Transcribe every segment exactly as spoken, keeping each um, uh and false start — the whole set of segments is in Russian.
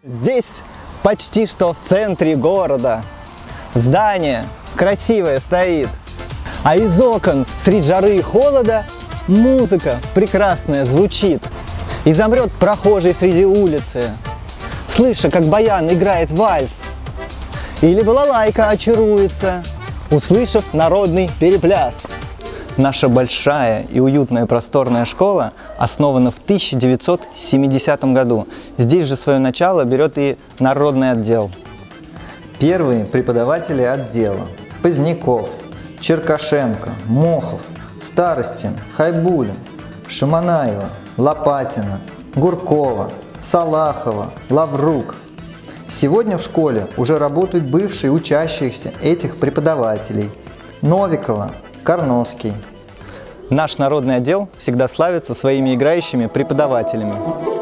Здесь почти что в центре города. Здание красивое стоит, а из окон среди жары и холода музыка прекрасная звучит. И замрет прохожий среди улицы, слыша, как баян играет вальс. Или балалайка очаруется, услышав народный перепляс. Наша большая и уютная просторная школа основана в тысяча девятьсот семидесятом году. Здесь же свое начало берет и народный отдел. Первые преподаватели отдела – Поздняков, Черкашенко, Мохов, Старостин, Хайбулин, Шаманаева, Лопатина, Гуркова, Салахова, Лаврук. Сегодня в школе уже работают бывшие учащиеся этих преподавателей – Новикова, Карновский. Наш народный отдел всегда славится своими играющими преподавателями.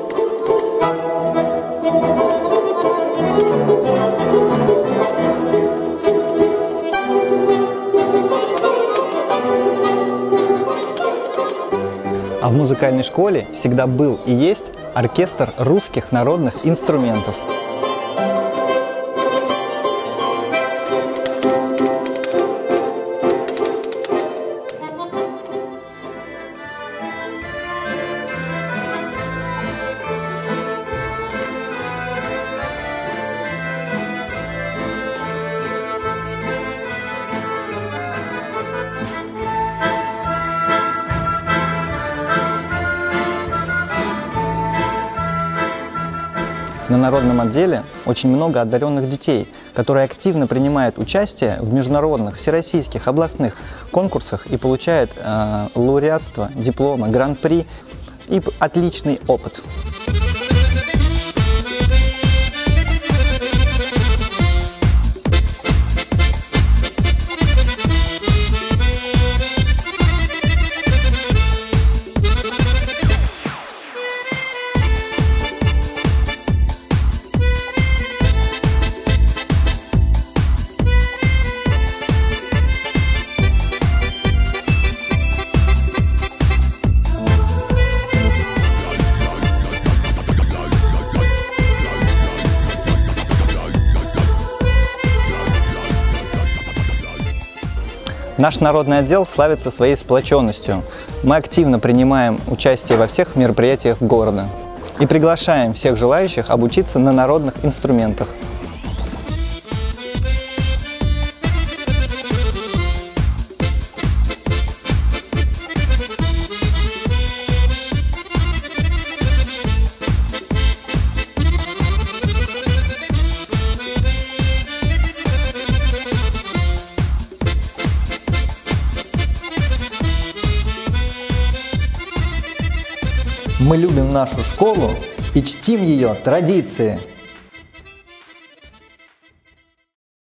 А в музыкальной школе всегда был и есть оркестр русских народных инструментов. На народном отделе очень много одаренных детей, которые активно принимают участие в международных, всероссийских, областных конкурсах и получают э, лауреатство, дипломы, гран-при и отличный опыт. Наш народный отдел славится своей сплоченностью. Мы активно принимаем участие во всех мероприятиях города и приглашаем всех желающих обучиться на народных инструментах. Мы любим нашу школу и чтим ее традиции.